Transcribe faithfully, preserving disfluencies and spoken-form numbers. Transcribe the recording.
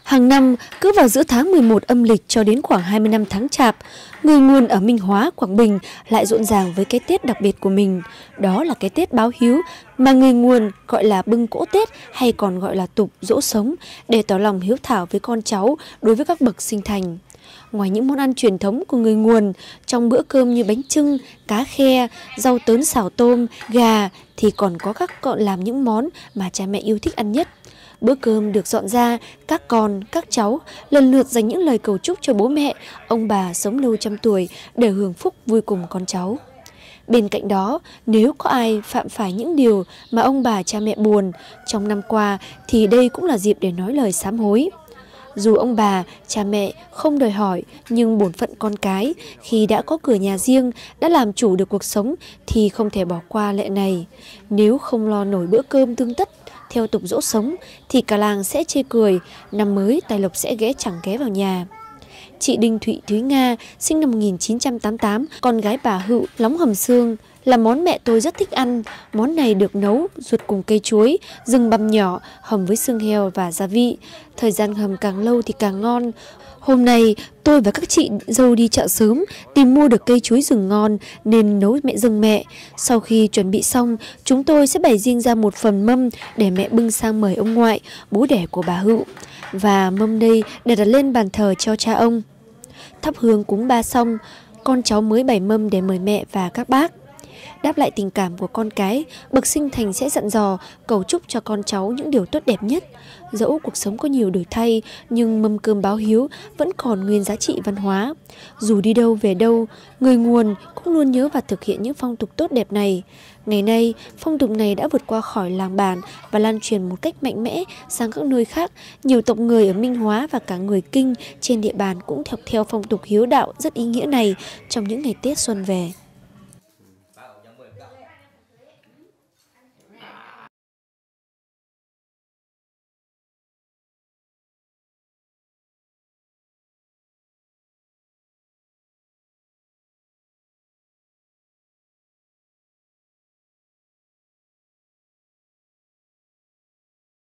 Hàng năm, cứ vào giữa tháng mười một âm lịch cho đến khoảng hai mươi lăm tháng Chạp, người Nguồn ở Minh Hóa, Quảng Bình lại rộn ràng với cái Tết đặc biệt của mình. Đó là cái Tết báo hiếu mà người Nguồn gọi là bưng cỗ Tết hay còn gọi là tục giỗ sống để tỏ lòng hiếu thảo với con cháu đối với các bậc sinh thành. Ngoài những món ăn truyền thống của người Nguồn, trong bữa cơm như bánh chưng, cá khe, rau tớn xào tôm, gà thì còn có các cậu làm những món mà cha mẹ yêu thích ăn nhất. Bữa cơm được dọn ra, các con, các cháu lần lượt dành những lời cầu chúc cho bố mẹ, ông bà sống lâu trăm tuổi để hưởng phúc vui cùng con cháu. Bên cạnh đó, nếu có ai phạm phải những điều mà ông bà cha mẹ buồn trong năm qua thì đây cũng là dịp để nói lời sám hối. Dù ông bà, cha mẹ không đòi hỏi, nhưng bổn phận con cái khi đã có cửa nhà riêng, đã làm chủ được cuộc sống thì không thể bỏ qua lệ này. Nếu không lo nổi bữa cơm tươm tất theo tục giỗ sống thì cả làng sẽ chê cười, năm mới tài lộc sẽ ghé chẳng ghé vào nhà. Chị Đinh Thị Thúy Nga, sinh năm một nghìn chín trăm tám mươi tám, con gái bà Hựu, lóng hầm xương, là món mẹ tôi rất thích ăn. Món này được nấu ruột cùng cây chuối, rừng băm nhỏ, hầm với xương heo và gia vị. Thời gian hầm càng lâu thì càng ngon. Hôm nay, tôi và các chị dâu đi chợ sớm, tìm mua được cây chuối rừng ngon nên nấu mẹ dâng mẹ. Sau khi chuẩn bị xong, chúng tôi sẽ bày riêng ra một phần mâm để mẹ bưng sang mời ông ngoại, bố đẻ của bà Hựu. Và mâm đây để đặt lên bàn thờ cho cha ông. Thắp hương cúng ba xong, con cháu mới bày mâm để mời mẹ và các bác. Đáp lại tình cảm của con cái, bậc sinh thành sẽ dặn dò, cầu chúc cho con cháu những điều tốt đẹp nhất. Dẫu cuộc sống có nhiều đổi thay, nhưng mâm cơm báo hiếu vẫn còn nguyên giá trị văn hóa. Dù đi đâu về đâu, người Nguồn cũng luôn nhớ và thực hiện những phong tục tốt đẹp này. Ngày nay, phong tục này đã vượt qua khỏi làng bản và lan truyền một cách mạnh mẽ sang các nơi khác. Nhiều tộc người ở Minh Hóa và cả người Kinh trên địa bàn cũng theo theo phong tục hiếu đạo rất ý nghĩa này trong những ngày Tết xuân về.